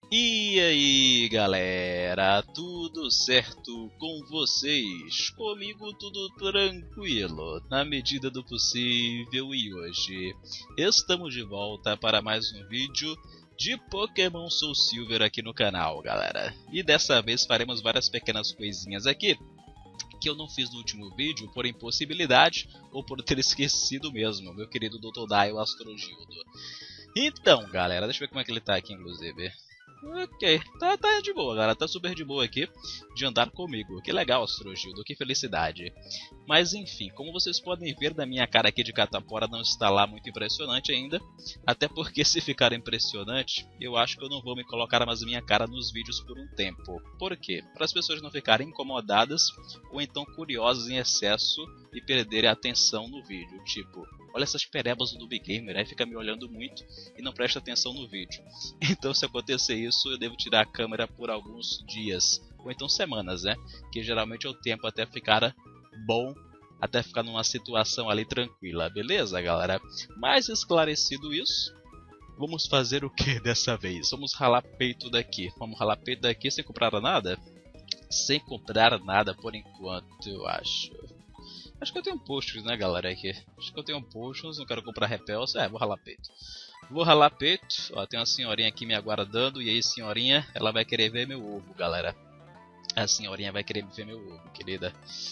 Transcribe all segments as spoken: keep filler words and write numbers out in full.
E aí galera, tudo certo com vocês? Comigo tudo tranquilo, na medida do possível, e hoje estamos de volta para mais um vídeo de Pokémon Soul Silver aqui no canal, galera. E dessa vez faremos várias pequenas coisinhas aqui que eu não fiz no último vídeo por impossibilidade ou por ter esquecido mesmo, meu querido doutor Dio Astrogildo. Então galera, deixa eu ver como é que ele tá aqui inclusive. Ok, tá, tá de boa, galera, tá super de boa aqui de andar comigo. Que legal, Astrogildo, que felicidade. Mas enfim, como vocês podem ver da minha cara aqui de catapora não está lá muito impressionante ainda. Até porque se ficar impressionante, eu acho que eu não vou me colocar mais a minha cara nos vídeos por um tempo. Por quê? Para as pessoas não ficarem incomodadas ou então curiosas em excesso e perderem a atenção no vídeo. Tipo, olha essas perebas do Noob Gamer, aí fica me olhando muito e não presta atenção no vídeo. Então se acontecer isso, eu devo tirar a câmera por alguns dias, ou então semanas, né? Que geralmente é o tempo até ficar bom, até ficar numa situação ali tranquila, beleza galera? Mas esclarecido isso, vamos fazer o que dessa vez? Vamos ralar peito daqui, vamos ralar peito daqui sem comprar nada? Sem comprar nada por enquanto, eu acho. Acho que eu tenho potions, né galera, aqui. Acho que eu tenho potions, não quero comprar repels. É, vou ralar peito. Vou ralar peito. Ó, tem uma senhorinha aqui me aguardando. E aí, senhorinha, ela vai querer ver meu ovo, galera. A senhorinha vai querer ver meu ovo, querida.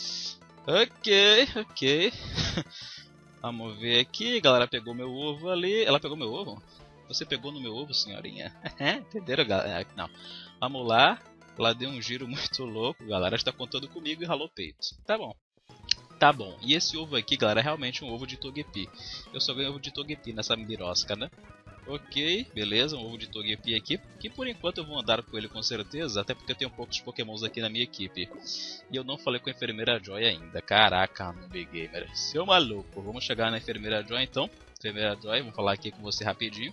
Ok, ok. Vamos ver aqui. Galera pegou meu ovo ali. Ela pegou meu ovo? Você pegou no meu ovo, senhorinha? Entenderam, galera? Não. Vamos lá. Ela deu um giro muito louco, galera. Está contando comigo e ralou peito. Tá bom. Tá bom, e esse ovo aqui, galera, é realmente um ovo de Togepi. Eu só ganhei ovo de Togepi nessa birosca, né? Ok, beleza, um ovo de Togepi aqui, que por enquanto eu vou andar com ele com certeza, até porque eu tenho poucos pokémons aqui na minha equipe. E eu não falei com a enfermeira Joy ainda, caraca, Noob Gamer, seu maluco. Vamos chegar na enfermeira Joy então. Enfermeira Joy, vamos falar aqui com você rapidinho.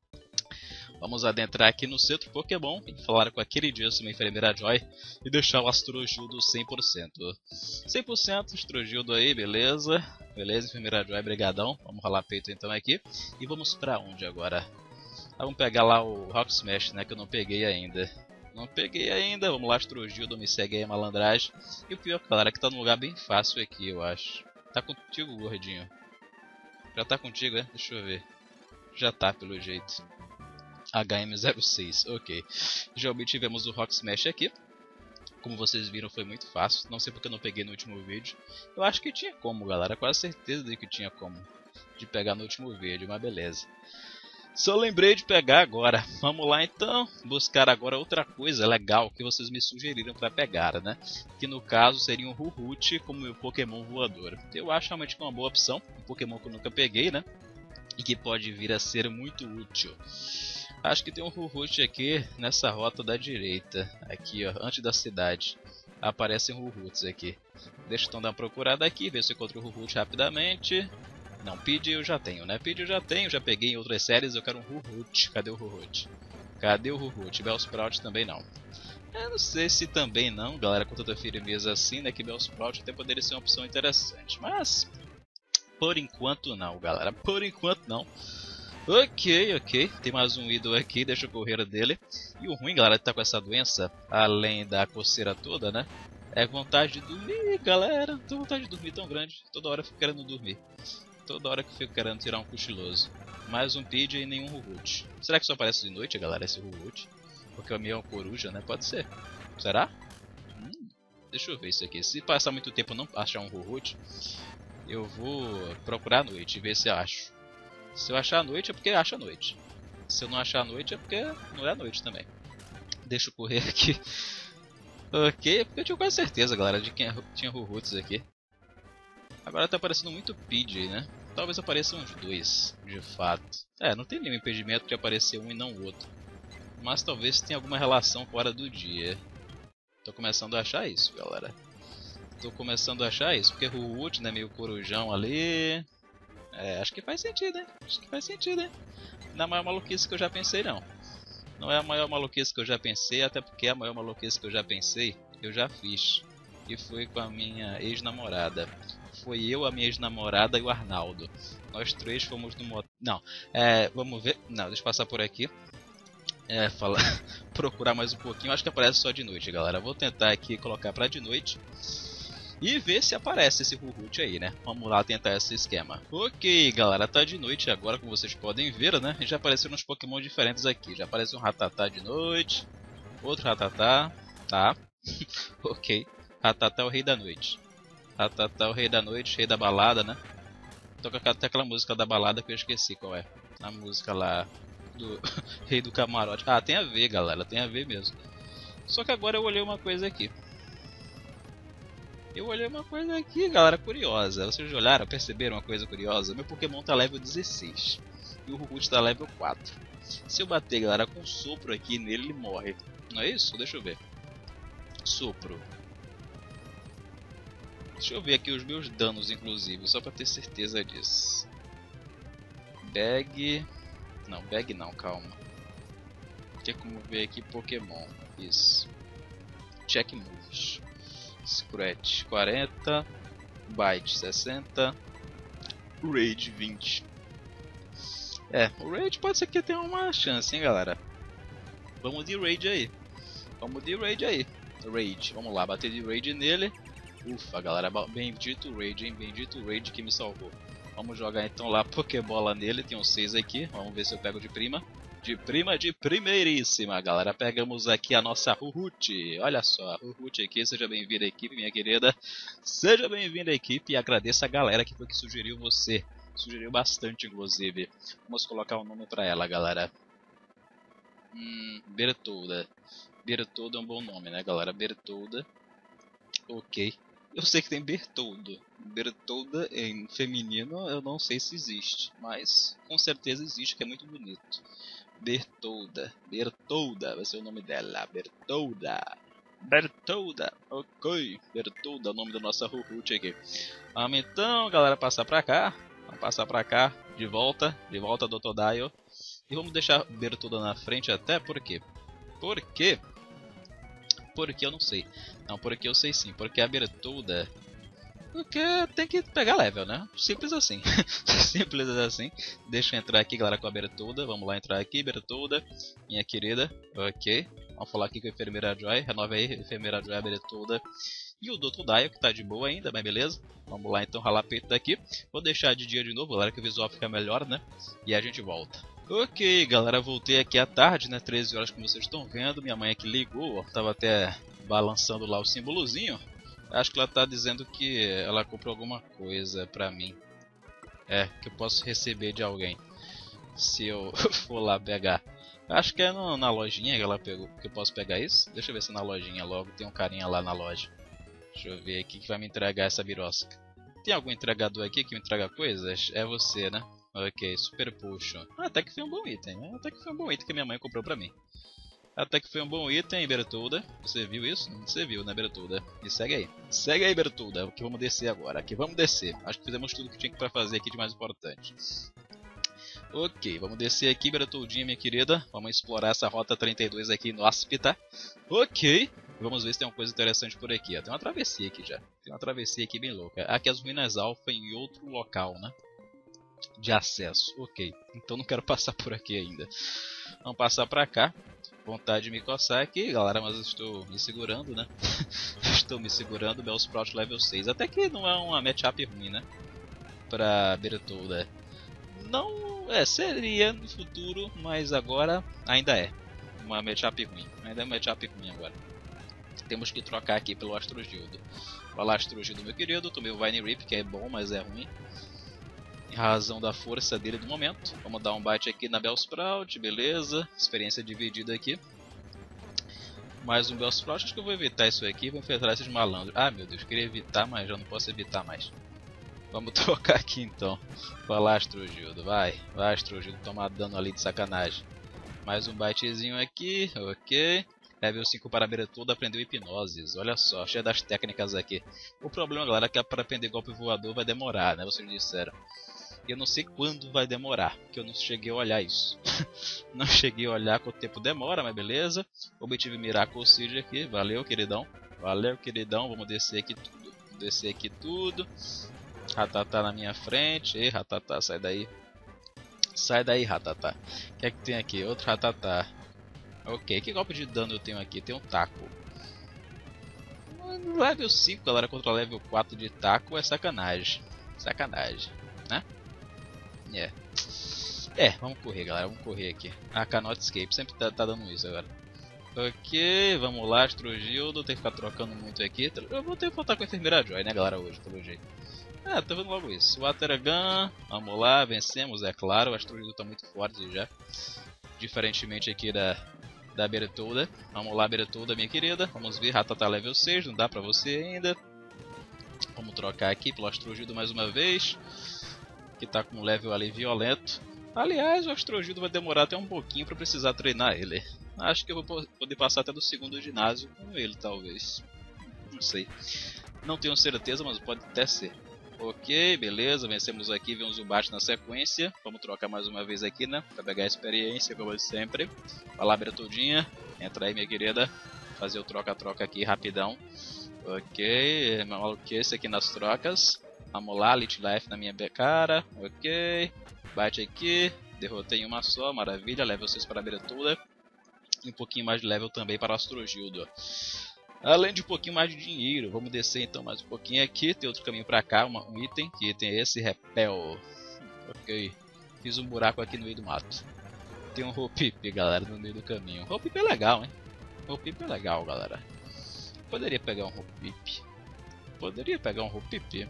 Vamos adentrar aqui no centro Pokémon e falar com a queridíssima enfermeira Joy e deixar o Astrogildo cem por cento. cem por cento Astrogildo aí, beleza? Beleza, enfermeira Joy, brigadão. Vamos rolar peito então aqui. E vamos pra onde agora? Ah, vamos pegar lá o Rock Smash, né, que eu não peguei ainda. Não peguei ainda, vamos lá, Astrogildo, me segue aí, malandragem. E o pior, galera, é que tá num lugar bem fácil aqui, eu acho. Tá contigo, gordinho? Já tá contigo, é? Deixa eu ver. Já tá, pelo jeito. H M zero seis, ok. Já obtivemos o Rock Smash aqui. Como vocês viram, foi muito fácil. Não sei porque eu não peguei no último vídeo. Eu acho que tinha como, galera. Quase certeza de que tinha como de pegar no último vídeo, mas beleza. Só lembrei de pegar agora. Vamos lá então, buscar agora outra coisa legal que vocês me sugeriram para pegar, né? Que no caso seria um Ruhut como meu Pokémon voador. Eu acho realmente que é uma boa opção. Um Pokémon que eu nunca peguei, né? E que pode vir a ser muito útil. Acho que tem um Ruhut aqui nessa rota da direita. Aqui ó, antes da cidade. Aparecem Ruhuts aqui. Deixa eu então dar uma procurada aqui, ver se eu encontro o Ruhut rapidamente. Não, Pidgey eu já tenho, né? Pidgey eu já tenho, já peguei em outras séries, eu quero um Ruhut. Cadê o Ruhut? Cadê o Ruhut? Bellsprout também não. Eu não sei se também não, galera, com tanta firmeza assim, né? Que Bellsprout até poderia ser uma opção interessante. Mas, por enquanto não, galera. Por enquanto não. Ok, ok, tem mais um ídolo aqui, deixa eu correr dele. E o ruim, galera, de tá com essa doença, além da coceira toda, né? É vontade de dormir, galera. Tô vontade de dormir tão grande. Toda hora eu fico querendo dormir. Toda hora que eu fico querendo tirar um cochiloso. Mais um Pidgey e nenhum Ruhut. Será que só aparece de noite, galera, esse Ruhut? Porque o meu é uma coruja, né? Pode ser. Será? Hum, deixa eu ver isso aqui. Se passar muito tempo e não achar um Ruhut, eu vou procurar à noite e ver se acho. Se eu achar a noite é porque acha a noite. Se eu não achar a noite é porque não é a noite também. Deixa eu correr aqui. Ok, porque eu tinha quase certeza, galera, de que tinha Ruhuts aqui. Agora tá aparecendo muito Pidgey, né? Talvez apareçam uns dois, de fato. É, não tem nenhum impedimento de aparecer um e não o outro. Mas talvez tenha alguma relação fora do dia. Tô começando a achar isso, galera. Tô começando a achar isso, porque Ruhut, né, meio corujão ali... É, acho que faz sentido, hein? Acho que faz sentido, hein? Não é a maior maluquice que eu já pensei, não. Não é a maior maluquice que eu já pensei, até porque a maior maluquice que eu já pensei, eu já fiz. E foi com a minha ex-namorada. Foi eu, a minha ex-namorada e o Arnaldo. Nós três fomos no motel... Não, é, vamos ver... Não, deixa eu passar por aqui. É, fala, procurar mais um pouquinho, acho que aparece só de noite, galera. Vou tentar aqui colocar pra de noite e ver se aparece esse Huhut aí, né? Vamos lá tentar esse esquema. Ok, galera, tá de noite agora, como vocês podem ver, né? Já apareceram uns Pokémon diferentes aqui. Já apareceu um Rattata de noite, outro Rattata, tá? Ok, Rattata é o rei da noite. Rattata é o rei da noite, rei da balada, né? Toca até aquela música da balada que eu esqueci qual é. A música lá do rei do camarote. Ah, tem a ver, galera, tem a ver mesmo. Só que agora eu olhei uma coisa aqui. Eu olhei uma coisa aqui, galera, curiosa. Vocês olharam, perceberam uma coisa curiosa? Meu Pokémon tá level dezesseis e o Huhut tá level quatro. Se eu bater, galera, com um sopro aqui nele, ele morre. Não é isso? Deixa eu ver. Sopro. Deixa eu ver aqui os meus danos, inclusive, só pra ter certeza disso. Bag... Não, bag não, calma. Tem como ver aqui Pokémon. Isso. Check moves. Scratch quarenta, Bite sessenta, Raid vinte. É, o Raid pode ser que tenha uma chance, hein, galera. Vamos de Raid aí. Vamos de Raid aí. Raid, vamos lá, bater de Raid nele. Ufa, galera, bendito Raid, hein, bendito Raid que me salvou. Vamos jogar então lá Pokébola nele, tem uns seis aqui, vamos ver se eu pego de prima. De prima de primeiríssima, galera. Pegamos aqui a nossa Huhut. Olha só, Huhut aqui. Seja bem-vinda à equipe, minha querida. Seja bem-vinda à equipe e agradeço a galera que foi que sugeriu você. Sugeriu bastante, inclusive. Vamos colocar um nome pra ela, galera. Hum, Bertolda. Bertolda é um bom nome, né, galera? Bertolda. Ok. Eu sei que tem Bertoldo. Bertolda em feminino eu não sei se existe, mas com certeza existe, que é muito bonito. Bertolda, Bertolda vai ser o nome dela, Bertolda, Bertolda, ok, Bertolda, o nome da nossa Huhut aqui. Vamos então, galera, passar pra cá, vamos passar pra cá, de volta, de volta do Totodile. E vamos deixar Bertolda na frente até, por quê? Por quê? Porque eu não sei, não, porque eu sei sim, porque a Bertolda... Porque tem que pegar level, né? Simples assim. Simples assim. Deixa eu entrar aqui, galera, com a Bertolda. Vamos lá entrar aqui, Bertolda. Minha querida. Ok. Vamos falar aqui com a Enfermeira Joy. Renova aí, Enfermeira Joy, a Bertolda. E o doutor Dio, que tá de boa ainda, mas beleza. Vamos lá então, ralar peito daqui. Vou deixar de dia de novo, galera, que o visual fica melhor, né? E a gente volta. Ok, galera, voltei aqui à tarde, né? treze horas, como vocês estão vendo. Minha mãe aqui ligou, ó. Tava até balançando lá o símbolozinho. Acho que ela tá dizendo que ela comprou alguma coisa pra mim. É, que eu posso receber de alguém. Se eu for lá pegar. Acho que é no, na lojinha que ela pegou. Que eu posso pegar isso? Deixa eu ver se é na lojinha logo. Tem um carinha lá na loja. Deixa eu ver aqui que vai me entregar essa birosca. Tem algum entregador aqui que me entrega coisas? É você, né? Ok, super puxo. Ah, até que foi um bom item, né? Até que foi um bom item que minha mãe comprou pra mim. Até que foi um bom item, Bertolda. Você viu isso? Você viu, né, Bertolda? E segue aí. Segue aí, Bertolda. Que vamos descer agora. Aqui vamos descer. Acho que fizemos tudo que tinha pra fazer aqui de mais importante. Ok, vamos descer aqui, Bertoldinha, minha querida. Vamos explorar essa rota trinta e dois aqui no Hospita. Ok. Vamos ver se tem uma coisa interessante por aqui. Ó. Tem uma travessia aqui já. Tem uma travessia aqui bem louca. Aqui as ruínas alfa em outro local, né? De acesso. Ok. Então não quero passar por aqui ainda. Vamos passar pra cá. Vontade de me coçar aqui, galera, mas eu estou me segurando, né? Estou me segurando, Bellsprout level seis. Até que não é uma matchup ruim, né? Pra Bertolda. Não, é, seria no futuro, mas agora ainda é uma matchup ruim. Ainda é uma matchup ruim agora. Temos que trocar aqui pelo Astrogildo. Vai lá, Astrogildo, meu querido. Tomei o Vine Rip, que é bom, mas é ruim. Em razão da força dele no momento. Vamos dar um bate aqui na Bellsprout, beleza. Experiência dividida aqui. Mais um Bellsprout, acho que eu vou evitar isso aqui. Vou enfrentar esses malandros. Ah, meu Deus, queria evitar, mas já não posso evitar mais. Vamos trocar aqui então. Vai lá, Astrogildo, vai. Vai, Astrogildo, toma dano ali de sacanagem. Mais um bitezinho aqui, ok. Level cinco para Bertolda, aprendeu hipnoses. Olha só, cheio das técnicas aqui. O problema, galera, é que para aprender golpe voador vai demorar, né? Vocês disseram. E eu não sei quando vai demorar, porque eu não cheguei a olhar isso. Não cheguei a olhar quanto tempo demora, mas beleza. Obtive Miracle Seed aqui, valeu, queridão. Valeu, queridão, vamos descer aqui tudo. Vamos descer aqui tudo. Rattata na minha frente. Ei, Rattata, sai daí. Sai daí, Rattata. O que é que tem aqui? Outro Rattata. Ok, que golpe de dano eu tenho aqui? Tem um taco. Level cinco, galera, contra level quatro de taco é sacanagem. Sacanagem, né? É. É, vamos correr, galera, vamos correr aqui. Ah, Cannot Escape, sempre tá, tá dando isso agora. Ok, vamos lá, Astrogildo, tem que ficar trocando muito aqui. Eu vou ter que voltar com a Enfermeira Joy, né, galera, hoje, pelo jeito. Ah, tô vendo logo isso. Watergun, vamos lá, vencemos, é claro. O Astrogildo tá muito forte já. Diferentemente aqui da, da Bertolda. Vamos lá, Bertolda, minha querida. Vamos ver, Rattata level seis, não dá pra você ainda. Vamos trocar aqui pelo Astrogildo mais uma vez. Que tá com um level ali violento. Aliás, o Astrogildo vai demorar até um pouquinho pra precisar treinar ele. Acho que eu vou poder passar até do segundo ginásio com ele, talvez. Não sei. Não tenho certeza, mas pode até ser. Ok, beleza, vencemos aqui, vem um Zubat na sequência. Vamos trocar mais uma vez aqui, né? Pra pegar a experiência, como sempre. Vai lá, Bertudinha. Entra aí, minha querida. Fazer o troca-troca aqui rapidão. Ok, maluquice esse aqui nas trocas. Vamos lá, Lit Life na minha cara. Ok, bate aqui. Derrotei uma só, maravilha. Level seis para a Bertolda. E um pouquinho mais de level também para o Astrogildo. Além de um pouquinho mais de dinheiro, vamos descer então mais um pouquinho aqui. Tem outro caminho pra cá, uma, um item. Que item é esse? Repel. Ok. Fiz um buraco aqui no meio do mato. Tem um Hoppip, galera, no meio do caminho. Hoppip é legal, hein? Hoppip é legal, galera. Poderia pegar um Hoppip. Poderia pegar um Hoppip.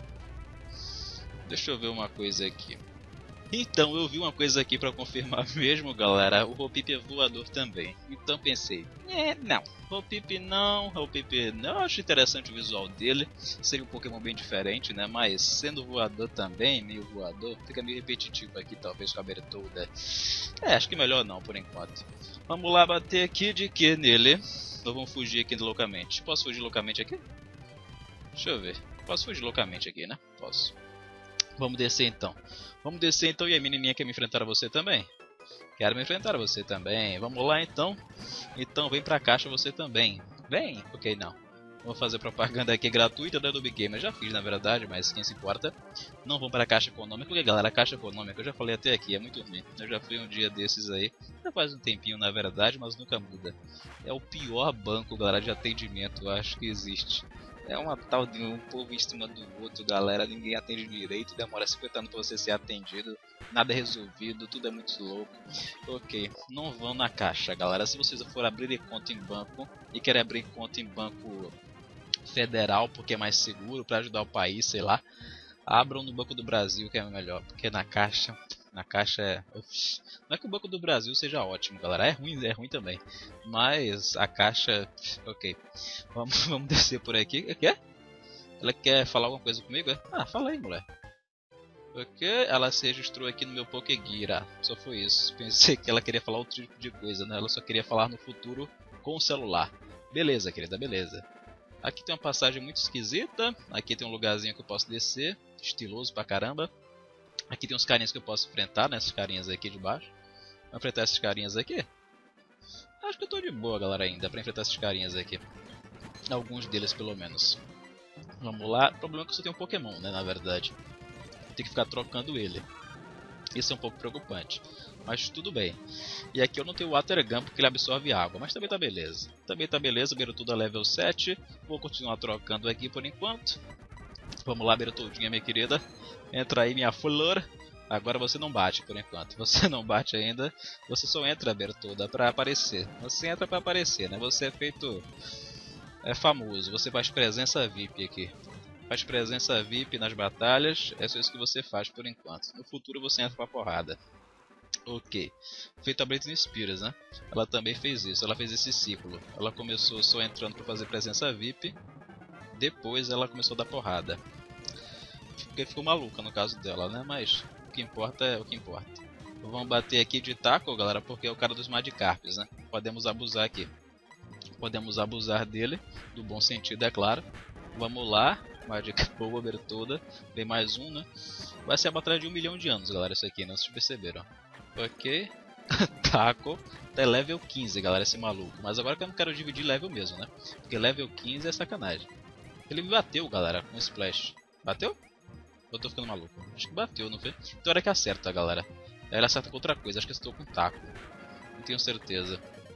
Deixa eu ver uma coisa aqui. Então, eu vi uma coisa aqui pra confirmar mesmo, galera. O Hoppip é voador também. Então pensei, é, não. Hoppip não, Hoppip não. Eu acho interessante o visual dele. Seria um Pokémon bem diferente, né? Mas sendo voador também, meio voador, fica meio repetitivo aqui, talvez com a Bertolda. É, acho que melhor não, por enquanto. Vamos lá bater aqui de que nele? Ou vamos fugir aqui loucamente? Posso fugir loucamente aqui? Deixa eu ver. Posso fugir loucamente aqui, né? Posso. Vamos descer então. Vamos descer então. E a menininha quer me enfrentar a você também? Quero me enfrentar a você também. Vamos lá então. Então vem pra caixa você também. Vem. Ok, não. Vou fazer propaganda aqui gratuita da Noob Gamer. Já fiz na verdade, mas quem se importa. Não vão para a caixa econômica. Porque galera, a caixa econômica eu já falei até aqui. É muito ruim. Eu já fui um dia desses aí. Já faz um tempinho na verdade, mas nunca muda. É o pior banco, galera, de atendimento. Eu acho que existe. É uma tal de um povo em cima do outro, galera. Ninguém atende direito. Demora cinquenta anos pra você ser atendido. Nada é resolvido. Tudo é muito louco. Ok, não vão na caixa, galera. Se vocês forem abrir conta em banco e querem abrir conta em banco federal, porque é mais seguro para ajudar o país, sei lá, abram no Banco do Brasil, que é melhor. Porque na caixa, na caixa é... Uf, não é que o Banco do Brasil seja ótimo, galera. É ruim, é ruim também. Mas a caixa... Ok. Vamos, vamos descer por aqui. O que é? Ela quer falar alguma coisa comigo? É? Ah, fala aí, mulher. Ok. Ela se registrou aqui no meu Pokégira. Só foi isso. Pensei que ela queria falar outro tipo de coisa, né? Ela só queria falar no futuro com o celular. Beleza, querida, beleza. Aqui tem uma passagem muito esquisita. Aqui tem um lugarzinho que eu posso descer. Estiloso pra caramba. Aqui tem uns carinhas que eu posso enfrentar, né? Esses carinhas aqui de baixo. Vou enfrentar esses carinhas aqui? Acho que eu tô de boa, galera, ainda pra enfrentar esses carinhas aqui. Alguns deles, pelo menos. Vamos lá. O problema é que eu só tenho um Pokémon, né? Na verdade. Tem que ficar trocando ele. Isso é um pouco preocupante. Mas tudo bem. E aqui eu não tenho o Water Gun porque ele absorve água. Mas também tá beleza. Também tá beleza. Bertuda level sete. Vou continuar trocando aqui por enquanto. Vamos lá, Bertudinha, minha querida. Entra aí, minha flor. Agora você não bate por enquanto. Você não bate ainda. Você só entra, Bertolda, pra aparecer. Você entra pra aparecer, né? Você é feito... É famoso. Você faz presença V I P aqui. Faz presença V I P nas batalhas. É só isso que você faz por enquanto. No futuro você entra pra porrada. Ok. Feito a Britney Spears, né? Ela também fez isso. Ela fez esse ciclo. Ela começou só entrando pra fazer presença V I P. Depois ela começou a dar porrada. Porque ficou maluca no caso dela, né? Mas o que importa é o que importa. Vamos bater aqui de taco, galera, porque é o cara dos Magikarps, né? Podemos abusar aqui. Podemos abusar dele, do bom sentido, é claro. Vamos lá. Magikarp boa, Bertolda. Vem mais um, né? Vai ser a batalha de um milhão de anos, galera, isso aqui, né? Vocês perceberam. Ok. Taco. Até level quinze, galera, esse maluco. Mas agora que eu não quero dividir level mesmo, né? Porque level quinze é sacanagem. Ele me bateu, galera, com splash. Bateu? Eu tô ficando maluco. Acho que bateu, não foi? Então era que acerta, galera. Ele acerta com outra coisa, acho que acertou com taco. Não tenho certeza.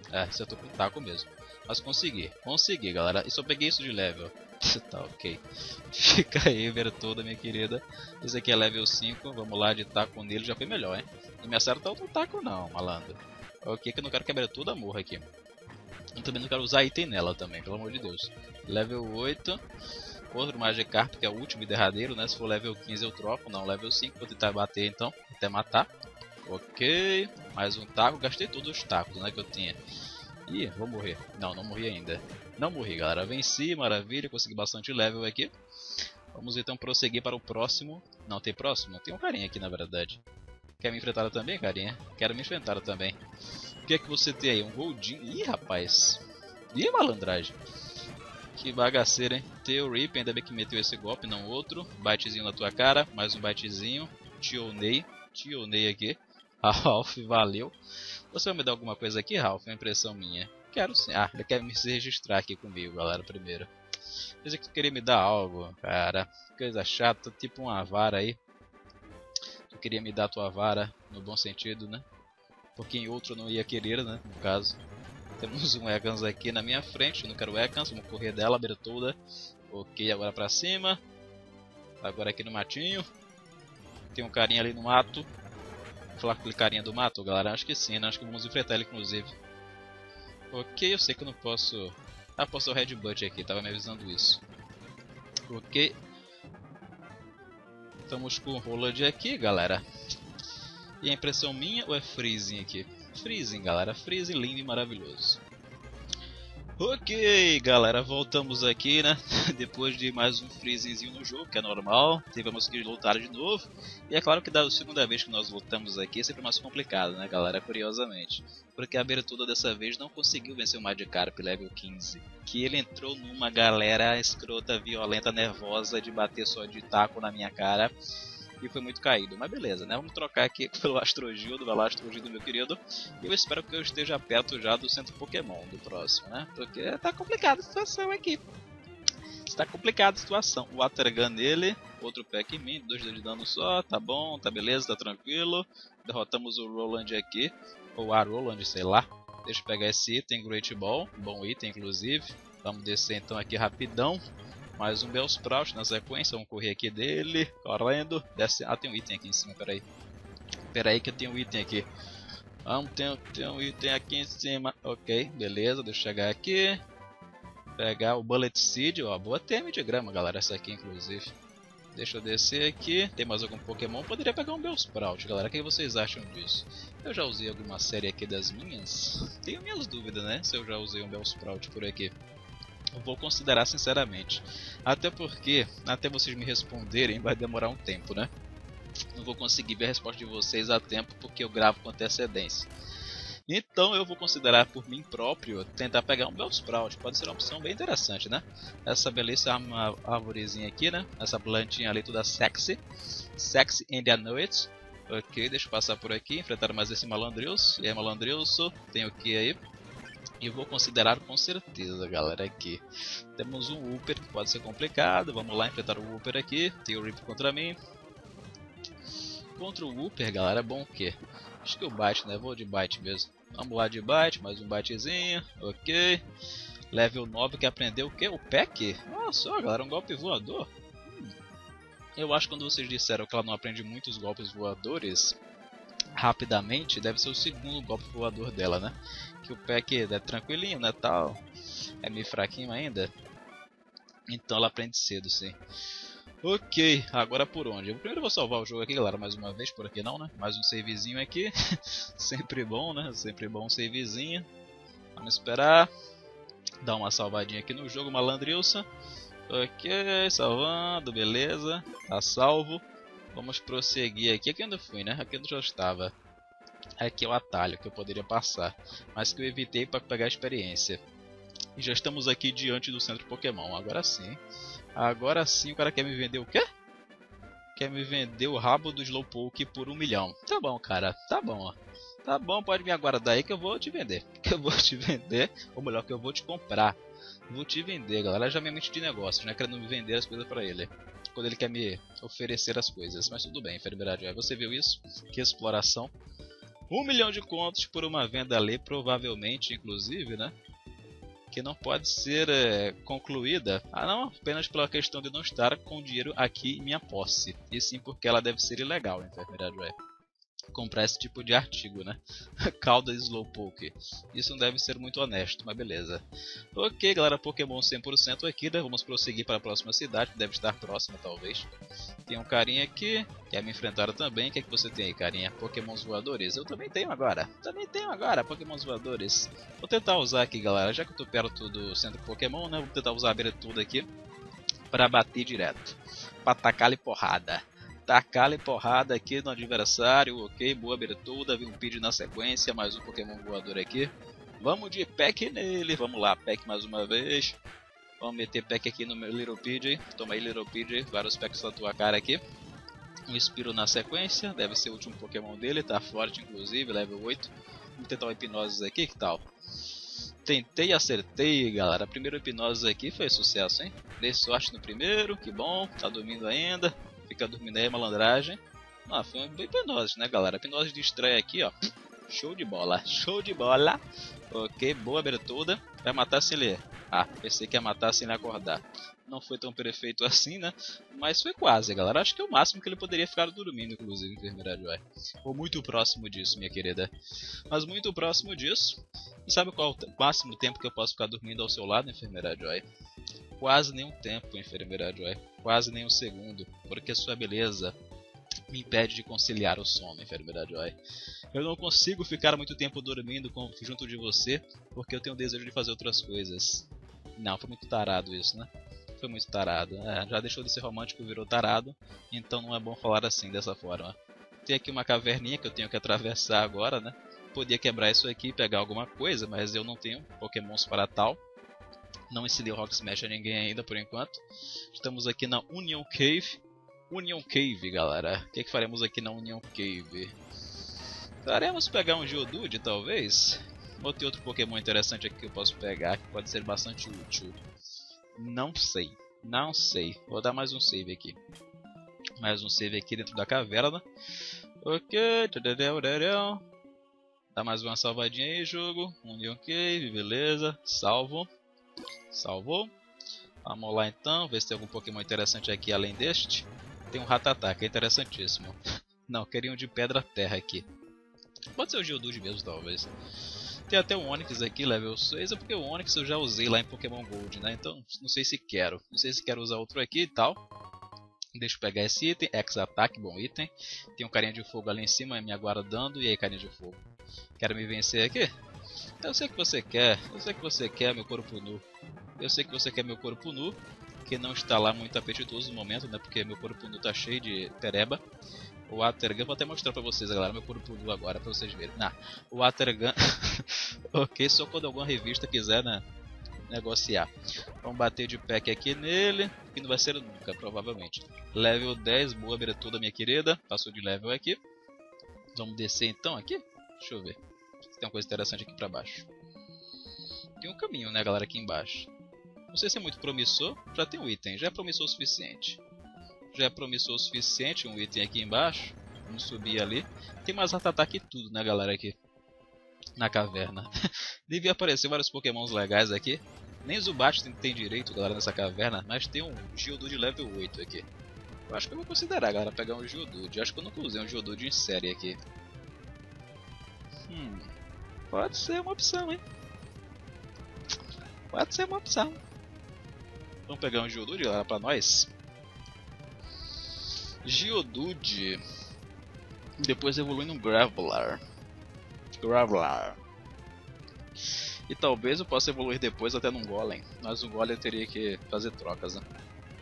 É, acertou com taco mesmo. Mas consegui, consegui, galera. E só peguei isso de level. Tá ok. Fica aí, Bertolda, minha querida. Esse aqui é level cinco. Vamos lá de taco nele. Já foi melhor, hein? Não me acerta outro taco não, malandro. Ok, que eu não quero que a Bertolda morra aqui. Eu também não quero usar item nela também, pelo amor de Deus. Level oito. Outro Magikarp, que é o último e derradeiro, né? Se for level quinze eu troco. Não, level cinco. Vou tentar bater então, até matar. Ok. Mais um taco. Gastei todos os tacos, né, que eu tinha. Ih, vou morrer. Não, não morri ainda. Não morri, galera. Venci, maravilha. Consegui bastante level aqui. Vamos então prosseguir para o próximo. Não, tem próximo? Tem um carinha aqui, na verdade. Quer me enfrentar também, carinha? Quero me enfrentar também. O que é que você tem aí? Um goldinho? Ih, rapaz. Ih, malandragem. Que bagaceira, hein? Teu Rip, ainda bem que meteu esse golpe, não outro. Bitezinho na tua cara. Mais um bitezinho. Tionei. Tionei aqui. Ralph, valeu. Você vai me dar alguma coisa aqui, Ralph? É uma impressão minha. Quero sim. Ah, ele quer me se registrar aqui comigo, galera, primeiro. Pensei que tu queria me dar algo, cara. Coisa chata, tipo uma vara aí. Tu queria me dar tua vara, no bom sentido, né? Porque em outro eu não ia querer, né? No caso. Temos um Ekans aqui na minha frente. Eu não quero Ekans, vamos correr dela, Bertolda. Ok, agora pra cima. Agora aqui no matinho. Tem um carinha ali no mato. Falar com aquele carinha do mato, galera? Acho que sim, né? Acho que vamos enfrentar ele, inclusive. Ok, eu sei que eu não posso... Ah, posso o Headbutt aqui, tava me avisando isso. Ok. Estamos com o Roland aqui, galera. E a impressão minha ou é Freezing aqui? Freezing, galera. Freezing lindo e maravilhoso. Ok, galera, voltamos aqui, né? Depois de mais um freezinho no jogo, que é normal. Tivemos que lutar de novo. E é claro que da segunda vez que nós voltamos aqui é sempre mais complicado, né, galera? Curiosamente. Porque a abertura dessa vez não conseguiu vencer o Magikarp level quinze. Que ele entrou numa galera escrota, violenta, nervosa, de bater só de taco na minha cara. E foi muito caído, mas beleza, né? Vamos trocar aqui pelo Astrogildo, vai lá, Astrogildo, meu querido. E eu espero que eu esteja perto já do centro Pokémon do próximo, né? Porque tá complicada a situação aqui. Está complicada a situação. O Watergun nele, outro pack em mim, dois de dano só, tá bom, tá beleza, tá tranquilo. Derrotamos o Roland aqui, ou a Roland, sei lá. Deixa eu pegar esse item, Great Ball, bom item inclusive. Vamos descer então aqui rapidão. Mais um Bellsprout na sequência, vamos correr aqui dele, correndo, desce... Ah, tem um item aqui em cima, peraí. Peraí que eu tenho um item aqui. Vamos, tem, tem um item aqui em cima, ok, beleza, deixa eu chegar aqui. Pegar o Bullet Seed, ó, boa termo de grama, galera, essa aqui inclusive. Deixa eu descer aqui, tem mais algum Pokémon? Poderia pegar um Bellsprout, galera, o que vocês acham disso? Eu já usei alguma série aqui das minhas? Tenho minhas dúvidas, né, se eu já usei um Bellsprout por aqui. Eu vou considerar sinceramente. Até porque, até vocês me responderem, vai demorar um tempo, né? Não vou conseguir ver a resposta de vocês a tempo porque eu gravo com antecedência. Então eu vou considerar por mim próprio tentar pegar um Bellsprout. Pode ser uma opção bem interessante, né? Essa belíssima árvorezinha aqui, né? Essa plantinha ali toda sexy. Sexy and I know it. Ok, deixa eu passar por aqui, enfrentar mais esse malandrilso. E aí, malandrilso, tem o que aí? E vou considerar com certeza, galera, aqui. Temos um Wooper que pode ser complicado. Vamos lá enfrentar o Wooper aqui. Tem o Rip contra mim. Contra o Wooper, galera, é bom o quê? Acho que o Bite, né? Vou de Bite mesmo. Vamos lá de Bite, mais um Bitezinho. Ok. Level nove que aprendeu o quê? O Peck? Nossa, ó, galera, um golpe voador. Hum. Eu acho que quando vocês disseram que ela não aprende muitos golpes voadores rapidamente, deve ser o segundo golpe voador dela, né? Que o Peck é tranquilinho, né, tal. É meio fraquinho ainda. Então ela aprende cedo, sim. Ok, agora por onde? Eu primeiro vou salvar o jogo aqui, galera, mais uma vez, por aqui não, né? Mais um savezinho aqui. Sempre bom, né? Sempre bom um savezinho. Vamos esperar. Dar uma salvadinha aqui no jogo, malandrilson. Ok, salvando, beleza. Tá salvo. Vamos prosseguir aqui. Aqui eu ainda fui, né? Aqui eu já estava. Aqui é o atalho que eu poderia passar, mas que eu evitei para pegar a experiência. E já estamos aqui diante do centro Pokémon. Agora sim. Agora sim o cara quer me vender o quê? Quer me vender o rabo do Slowpoke por um milhão. Tá bom, cara. Tá bom, ó. Tá bom, pode me aguardar aí que eu vou te vender. Que eu vou te vender. Ou melhor, que eu vou te comprar. Vou te vender, galera. Já é minha mente de negócio, né? Querendo me vender as coisas pra ele. Quando ele quer me oferecer as coisas. Mas tudo bem, enfermeira. Você viu isso? Que exploração. Um milhão de contos por uma venda ali, provavelmente, inclusive, né? Que não pode ser é, concluída, ah, não apenas pela questão de não estar com dinheiro aqui em minha posse, e sim porque ela deve ser ilegal, enfermeira Joy. Comprar esse tipo de artigo, né? Cauda Slowpoke. Isso não deve ser muito honesto, mas beleza. Ok, galera, Pokémon cem por cento aqui, né? Vamos prosseguir para a próxima cidade, que deve estar próxima, talvez. Tem um carinha aqui, quer me enfrentar também. O que é que você tem aí, carinha? Pokémons voadores. Eu também tenho agora. Também tenho agora, Pokémons voadores. Vou tentar usar aqui, galera, já que eu tô perto do centro Pokémon, né? Vou tentar usar a Beretuda aqui para bater direto. Pra tacar-lhe porrada. Tacar-lhe porrada aqui no adversário, ok, boa Beretuda, vi um Pidgey na sequência, mais um Pokémon voador aqui. Vamos de Peck nele, vamos lá, Peck mais uma vez. Vamos meter Peck aqui no meu Little Pidgey, toma aí Little Pidgey, vários Pecks na tua cara aqui. Um Spiro na sequência, deve ser o último Pokémon dele, tá forte inclusive, level oito. Vamos tentar o Hipnose aqui, que tal? Tentei e acertei, galera, primeiro Hipnose aqui foi sucesso, hein? Dei sorte no primeiro, que bom, tá dormindo ainda. Fica dormindo aí, malandragem. Ah, foi uma hipnose, né, galera? Hipnose de estreia aqui, ó. Show de bola, show de bola. Ok, boa Beretuda. Vai matar sem ler. Ah, pensei que ia matar sem ele acordar. Não foi tão perfeito assim, né? Mas foi quase, galera. Acho que é o máximo que ele poderia ficar dormindo, inclusive, enfermeira Joy. Ou muito próximo disso, minha querida. Mas muito próximo disso. E sabe qual é o máximo tempo que eu posso ficar dormindo ao seu lado, enfermeira Joy? Quase nenhum tempo, enfermeira Joy. Quase nenhum segundo. Porque sua beleza me impede de conciliar o sono, enfermeira Joy. Eu não consigo ficar muito tempo dormindo com, junto de você, porque eu tenho o desejo de fazer outras coisas. Não, foi muito tarado isso, né? Foi muito tarado. É, já deixou de ser romântico e virou tarado, então não é bom falar assim, dessa forma. Tem aqui uma caverninha que eu tenho que atravessar agora, né? Podia quebrar isso aqui e pegar alguma coisa, mas eu não tenho Pokémons para tal. Não ensinei o Rock Smash a ninguém ainda por enquanto. Estamos aqui na Union Cave. Union Cave, galera. O que, é que faremos aqui na Union Cave? Faremos pegar um Geodude, talvez? Ou tem outro Pokémon interessante aqui que eu posso pegar, que pode ser bastante útil? Não sei. Não sei. Vou dar mais um save aqui. Mais um save aqui dentro da caverna. Ok. Dá mais uma salvadinha aí, jogo. Union Cave, beleza. Salvo. Salvou. Vamos lá então, ver se tem algum Pokémon interessante aqui além deste. Tem um Rattata, que é interessantíssimo. Não, queria um de pedra terra aqui. Pode ser o Geodude mesmo, talvez. Tem até um Onix aqui, level seis, é porque o Onix eu já usei lá em Pokémon Gold, né? Então não sei se quero. Não sei se quero usar outro aqui e tal. Deixa eu pegar esse item, X-Ataque, bom item. Tem um carinha de fogo ali em cima me aguardando. E aí, carinha de fogo? Quer me vencer aqui? Eu sei que você quer, eu sei que você quer meu corpo nu. Eu sei que você quer meu corpo nu, que não está lá muito apetitoso no momento, né? Porque meu corpo nu tá cheio de pereba. O Watergun, vou até mostrar pra vocês, galera, meu corpo nu agora, pra vocês verem. Nah, o Watergun, ok, só quando alguma revista quiser, né, negociar. Vamos bater de pack aqui nele, que não vai ser nunca, provavelmente. Level dez, boa Beretuda, minha querida, passou de level aqui. Vamos descer então aqui, deixa eu ver. Tem uma coisa interessante aqui pra baixo. Tem um caminho, né, galera, aqui embaixo. Não sei se é muito promissor, já tem um item, já é promissor o suficiente. Já é promissor o suficiente, um item aqui embaixo. Vamos subir ali. Tem mais Rattata aqui tudo, né, galera, aqui na caverna. Devia aparecer vários Pokémons legais aqui. Nem Zubat tem, tem direito, galera, nessa caverna, mas tem um Geodude level oito aqui. Eu acho que eu vou considerar, galera, pegar um Geodude. Acho que eu nunca usei um Geodude em série aqui. Hum, pode ser uma opção, hein? Pode ser uma opção. Vamos pegar um Geodude, galera, pra nós. Geodude. Depois evolui num Graveler. Graveler. E talvez eu possa evoluir depois até num Golem. Mas o Golem eu teria que fazer trocas, né?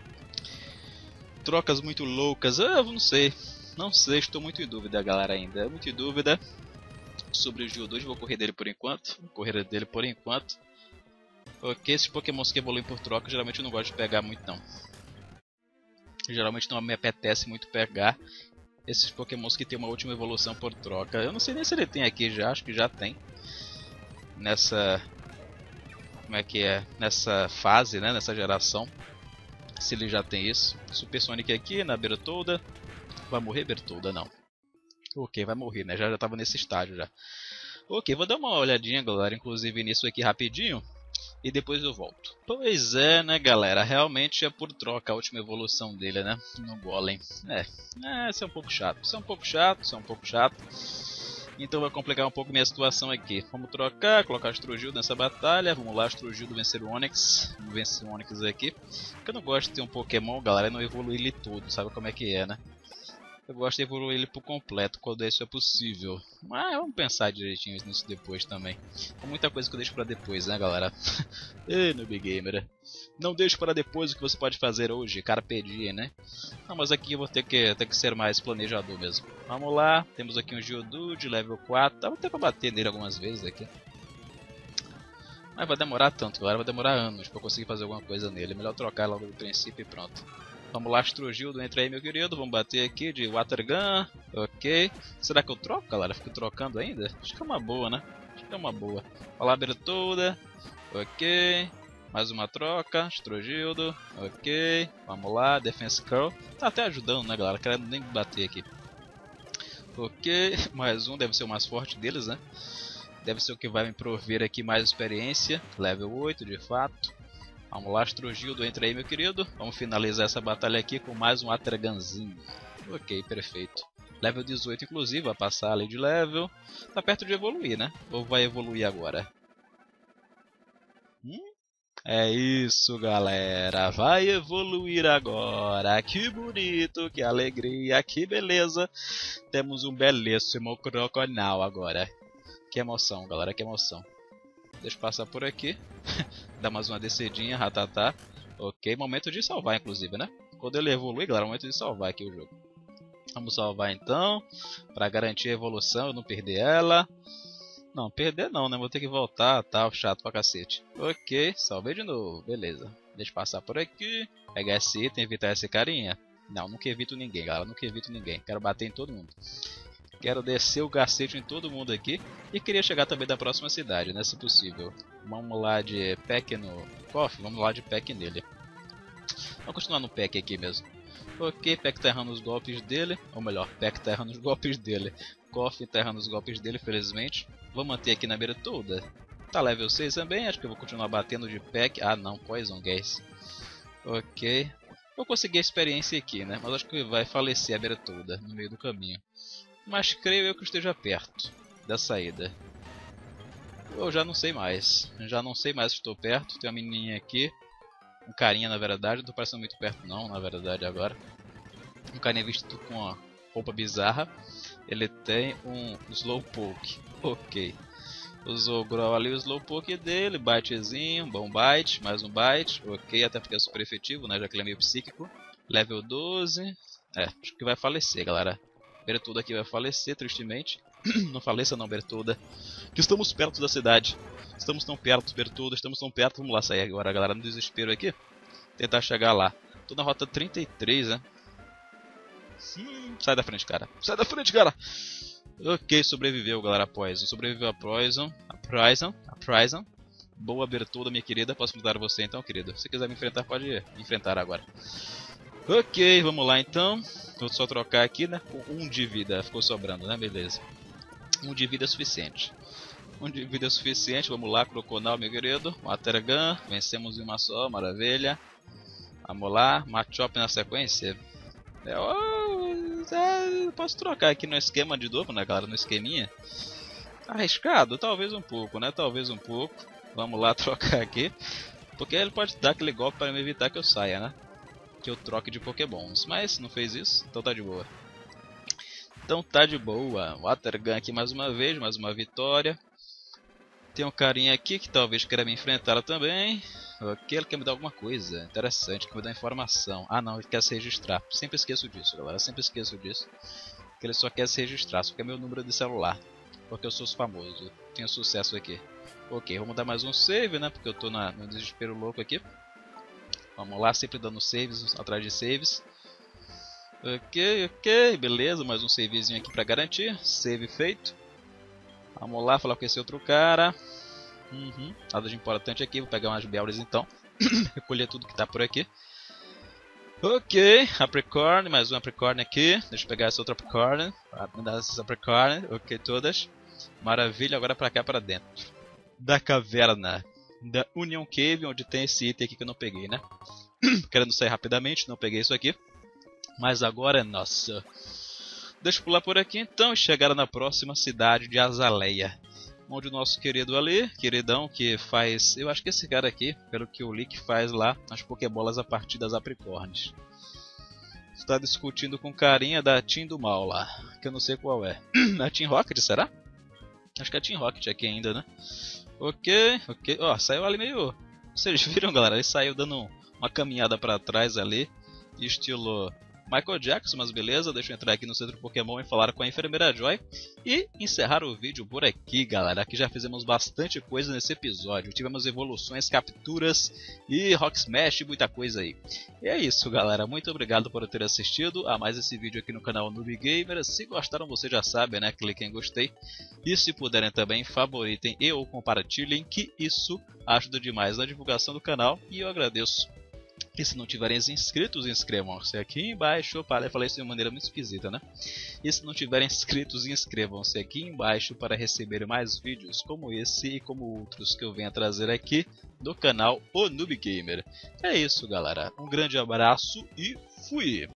Trocas muito loucas. Ah, não sei. Não sei, estou muito em dúvida, galera, ainda. Muito em dúvida sobre o Geodude. Vou correr dele por enquanto. Vou correr dele por enquanto. Ok, esses Pokémons que evoluem por troca, geralmente eu não gosto de pegar muito, não. Geralmente não me apetece muito pegar esses Pokémons que tem uma última evolução por troca. Eu não sei nem se ele tem aqui já, acho que já tem. Nessa... Como é que é? Nessa fase, né? Nessa geração. Se ele já tem isso. Super Sonic aqui na Bertolda. Vai morrer Bertolda? Não. Ok, vai morrer, né? Já, já tava nesse estágio já. Ok, vou dar uma olhadinha, galera, inclusive nisso aqui rapidinho. E depois eu volto. Pois é, né, galera? Realmente é por troca a última evolução dele, né? No Golem. É, é, isso é um pouco chato. Isso é um pouco chato, isso é um pouco chato. Então vai complicar um pouco minha situação aqui. Vamos trocar, colocar Astrogildo nessa batalha. Vamos lá, Astrogildo vencer o Onix. Vamos vencer o Onix aqui. Porque eu não gosto de ter um Pokémon, galera, e não evoluir ele todo. Sabe como é que é, né? Eu gosto de evoluir ele por completo, quando isso é possível. Mas vamos pensar direitinho nisso depois também. Tem muita coisa que eu deixo pra depois, né, galera? Ei, Noob Gamer. Não deixe para depois o que você pode fazer hoje, cara pedir, né? Não, mas aqui eu vou ter que, ter que ser mais planejador mesmo. Vamos lá, temos aqui um Geodude, level quatro. Dá até pra bater nele algumas vezes aqui. Mas vai demorar tanto, galera. Vai demorar anos pra eu conseguir fazer alguma coisa nele. É melhor trocar logo do princípio e pronto. Vamos lá, Astrogildo, entra aí, meu querido. Vamos bater aqui de Water Gun. Ok. Será que eu troco, galera? Fico trocando ainda? Acho que é uma boa, né? Acho que é uma boa. Olha lá, Bertolda. Ok. Mais uma troca. Astrogildo. Ok. Vamos lá, Defense Curl. Tá até ajudando, né, galera? Querendo nem bater aqui. Ok. Mais um, deve ser o mais forte deles, né? Deve ser o que vai me prover aqui mais experiência. Level oito, de fato. Vamos lá, Astrogildo, entra aí, meu querido. Vamos finalizar essa batalha aqui com mais um Atraganzinho. Ok, perfeito. Level dezoito, inclusive, vai passar ali de level. Tá perto de evoluir, né? Ou vai evoluir agora? Hum? É isso, galera. Vai evoluir agora. Que bonito, que alegria, que beleza. Temos um belíssimo Croconal agora. Que emoção, galera, que emoção. Deixa eu passar por aqui. Dá mais uma descidinha, ratatá. Ok, momento de salvar, inclusive, né? Quando ele evolui, galera, é o momento de salvar aqui o jogo. Vamos salvar então, pra garantir a evolução, eu não perder ela. Não, perder não, né? Vou ter que voltar, tal, chato pra cacete. Ok, salvei de novo, beleza. Deixa eu passar por aqui, pegar esse item, evitar esse carinha. Não, nunca evito ninguém, galera, nunca evito ninguém. Quero bater em todo mundo. Quero descer o cacete em todo mundo aqui. E queria chegar também da próxima cidade, né, se possível. Vamos lá de pack no Koff, vamos lá de pack nele. Vamos continuar no pack aqui mesmo. Ok, pack tá errando os golpes dele. Ou melhor, pack tá errando os golpes dele. Koff tá errando os golpes dele, felizmente. Vou manter aqui na beira toda. Tá level seis também, acho que eu vou continuar batendo de pack. Ah não, Poison Gas. Ok. Vou conseguir a experiência aqui, né, mas acho que vai falecer a beira toda, no meio do caminho. Mas creio eu que esteja perto da saída. Eu já não sei mais. Já não sei mais se estou perto. Tem uma menininha aqui. Um carinha, na verdade. Não tô parecendo muito perto não, na verdade, agora. Um carinha vestido com uma roupa bizarra. Ele tem um Slowpoke. Ok. Usou o Growl ali, o Slowpoke dele. Bitezinho, bom bite. Mais um bite. Ok, até porque é super efetivo, né? Já que ele é meio psíquico. Level doze. É, acho que vai falecer, galera. Bertolda aqui vai falecer, tristemente. Não faleça não, Bertolda. Que estamos perto da cidade. Estamos tão perto, Bertolda, estamos tão perto. Vamos lá sair agora, galera, no desespero aqui. Tentar chegar lá. Tô na rota trinta e três, né? Hum, sai da frente, cara. Sai da frente, cara. Ok, sobreviveu, galera, a Poison. Sobreviveu a Poison. A Poison. A Poison. Boa, Bertolda, minha querida. Posso enfrentar você então, querido? Se quiser me enfrentar, pode me enfrentar agora. Ok, vamos lá então. Vou só trocar aqui, né? Um de vida ficou sobrando, né? Beleza. Um de vida é suficiente. Um de vida é suficiente. Vamos lá, Croconal, meu querido. Watergun. Vencemos em uma só, maravilha. Vamos lá, Machop na sequência. Eu, eu posso trocar aqui no esquema de novo, né, galera? No esqueminha. Arriscado? Talvez um pouco, né? Talvez um pouco. Vamos lá trocar aqui. Porque ele pode dar aquele golpe para me evitar que eu saia, né? Que eu troque de Pokémons, mas não fez isso, então tá de boa. Então tá de boa. Watergun aqui mais uma vez, mais uma vitória. Tem um carinha aqui que talvez queira me enfrentar também. Ok, ele quer me dar alguma coisa interessante, quer me dar informação. Ah não, ele quer se registrar. Sempre esqueço disso, galera, sempre esqueço disso. Que ele só quer se registrar, só quer meu número de celular. Porque eu sou famoso, tenho sucesso aqui. Ok, vamos dar mais um save, né, porque eu tô na, no desespero louco aqui. Vamos lá, sempre dando saves, atrás de saves. Ok, ok, beleza, mais um savezinho aqui pra garantir. Save feito. Vamos lá, falar com esse outro cara. Uhum, nada de importante aqui, vou pegar umas belras então. Recolher tudo que tá por aqui. Ok, Apricorn, mais um Apricorn aqui. Deixa eu pegar essa outra Apricorn. Me dar essas Apricorn, ok, todas. Maravilha, agora pra cá, pra dentro da caverna da Union Cave, onde tem esse item aqui que eu não peguei, né? Querendo sair rapidamente, não peguei isso aqui. Mas agora é nossa. Deixa eu pular por aqui então e chegar na próxima cidade de Azaleia. Onde o nosso querido ali, queridão, que faz... Eu acho que esse cara aqui, pelo que eu li, que faz lá as Pokébolas a partir das Apricorns. Está discutindo com carinha da Team do Mal lá, que eu não sei qual é. A Team Rocket, será? Acho que é a Team Rocket aqui ainda, né? Ok, ok. Ó, oh, saiu ali meio... Vocês viram, galera? Ele saiu dando uma caminhada pra trás ali, estilo Michael Jackson, mas beleza. Deixa eu entrar aqui no Centro Pokémon e falar com a Enfermeira Joy. E encerrar o vídeo por aqui, galera. Aqui já fizemos bastante coisa nesse episódio. Tivemos evoluções, capturas e Rock Smash e muita coisa aí. E é isso, galera. Muito obrigado por ter assistido a mais esse vídeo aqui no canal Noob Gamer. Se gostaram, vocês já sabem, né? Cliquem em gostei. E se puderem também, favoritem e ou compartilhem, que isso ajuda demais na divulgação do canal e eu agradeço. E se não tiverem inscritos, inscrevam-se aqui embaixo. Eu falei isso de uma maneira muito esquisita, né? E se não tiverem inscritos, inscrevam-se aqui embaixo para receber mais vídeos como esse e como outros que eu venho a trazer aqui do canal O Noob Gamer. É isso, galera. Um grande abraço e fui!